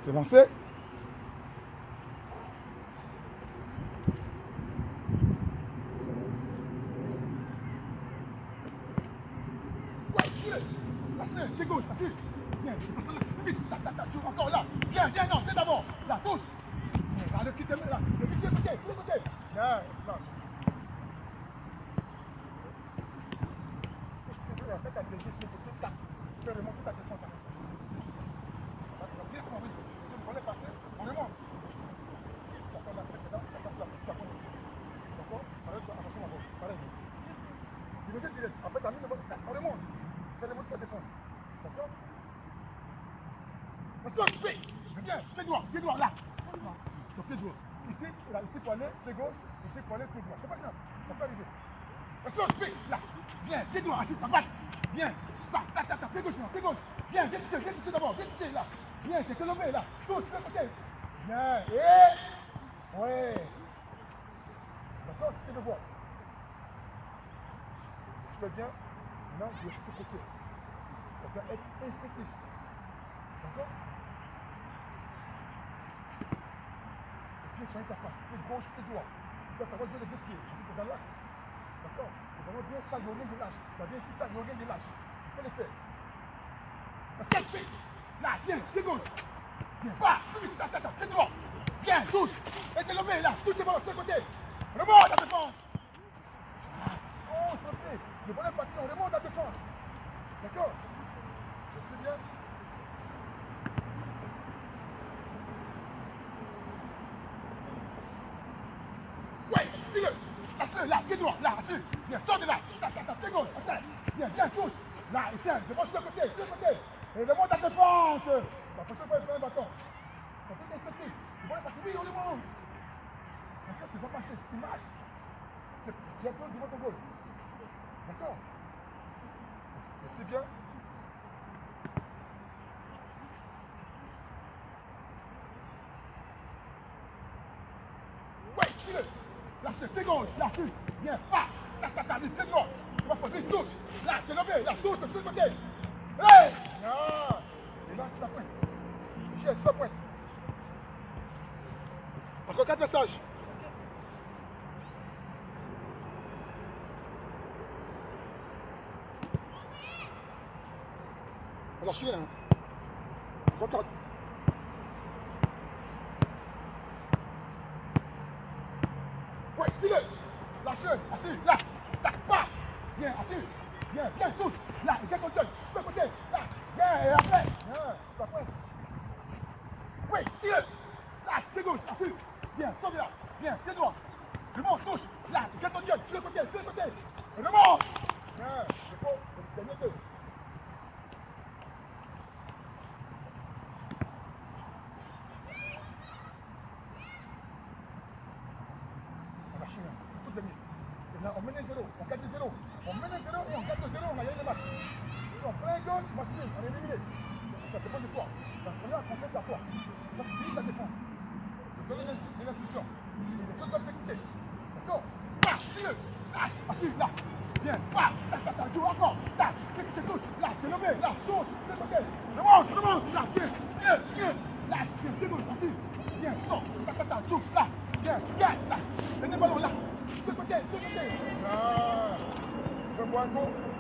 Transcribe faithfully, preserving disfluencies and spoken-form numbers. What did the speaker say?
C'est lancé. Lâchez, pied gauche, assis. Bien, vite, tac, tac, tac, toujours encore là. Bien, bien, non, viens d'abord. Là, touche. Là, le qui te met là. Le qui sur le côté, sur le côté. Bien, lâche. Fais ta décision sur le côté, tac. Fais remonter ta défense. Bien compris. Si vous voulez passer, on remonte. Tu attends la tête dedans, tu passes la tête, tu attends. D'accord? Arrête, attention à gauche. Pareil. Tu veux que tu restes. Après, tu as mis le bon. On remonte. Fais remonter ta défense. D'accord? Attention, pied. Viens, pied droit, pied droit, là. Ton pied droit. Ici, là, ici pour aller, pied gauche. Ici pour aller, pied droit. C'est pas grave. Ça peut arriver. Attention, pied, là. Bien, pied droit, assis, ta passe. Bien. Tac, tac, tac, tac, pied gauche, non, pied gauche. Bien, viens toucher, viens toucher d'abord, viens toucher, là. Bien, t'es levé, là. Touche, fais côté. Bien, et. Ouais. D'accord, tu sais le voir. Tu fais bien. Maintenant, je vais te côté. Ça doit être instinctif. D'accord? Les pieds sont interfaces. Pied gauche, pied droit. Tu dois savoir jouer les deux pieds. Tu es dans l'axe. D'accord? Tu dois bien tac, le rien de lâche. Tu dois bien ici tac, le rien de lâche. Il faut le faire. cinq pieds. Là, viens, pied gauche. Bien, pas. Plus vite, tac, tac, tac, pied droit. Bien, touche. Et t'es levé, là. Touche les ballons, de ce côté. Remonte la défense. Oh, s'il te plaît. Le ballon est parti, on remonte la défense. D'accord? C'est bien. Ouais, tire-le. Lâche-le, là, pied droit, là, assis. Bien, sors de là. Tac, tac, tac, pied gauche, assis. Bien, bien, touche. Là, essaie, devant sur le côté, sur le côté. Et remonte la défense. La prochaine fois, il prend un bâton. Ça peut t'insulter. Tu vois, parce que oui, on remonte. En fait, tu ne vas pas chercher, tu marches. Tu as peur devant ton goal. D'accord? Et c'est bien. Ouais, tire-le. Lâche, pied gauche, là, dessus. Bien, pas. Là, t'as ta pied droit. Tu vas faire vite, touche. Là, tu es levé, là, touche, sur le côté. Hey! Ah! Et là, c'est la pointe. J'ai c'est la pointe. Encore quatre messages. On lâche rien. Encore quatre. Ouais, dis-le. Lâche-le, assis, là. Tac, pas. Bien, assis. Bien, bien, touche. Là, et quelqu'un donne. Sur le côté. Là. Bien, et après. Bien, c'est la pointe. Oui, tire-le. Lâche, pied gauche, assis. Bien, sors de là. Bien, pied droit. Remonte, touche. Là, et quelqu'un donne. Sur le côté, sur le côté. Remonte. Bien, c'est faux. Dernier deux. On mène zéro, on gagne zéro. On mène zéro et on gagne zéro, on a gagné le match. Si on prend un goal, match nul, on est éliminé. Ça dépend de toi. Donc on a confiance à toi. Donc dirige la défense. Je te donne des instructions. Et les autres doivent t'écouter. D'accord? Là, tire-le. Lâche, assis, là. Bien, pas. Tac, tac, tac, joue encore. Tac, fais que c'est touche. Là, t'es levé, là, touche, c'est côté. Remonte, remonte, là, bien, bien, bien. Lâche, bien, pied gauche, assis. Bien, sors, tac, tac, tac, touche, là. Bien, bien, là. Tenez le ballon, là. Ce côté, ce côté. Ah, je vois un coup.